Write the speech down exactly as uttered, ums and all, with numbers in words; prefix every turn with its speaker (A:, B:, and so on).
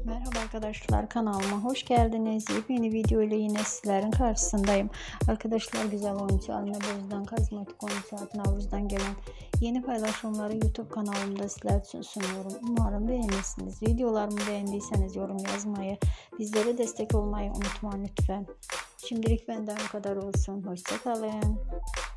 A: Merhaba arkadaşlar, kanalıma hoş geldiniz. Yepyeni video ile yine sizlerin karşısındayım. Arkadaşlar, güzel oyuncu Alina Boz'dan, karizmatik oyuncu Atın Navruz'dan gelen yeni paylaşımları YouTube kanalımda sizler için sunuyorum. Umarım beğenirsiniz. Videolarımı beğendiyseniz yorum yazmayı, bizlere destek olmayı unutmayın lütfen. Şimdilik benden bu kadar olsun. Hoşça kalın.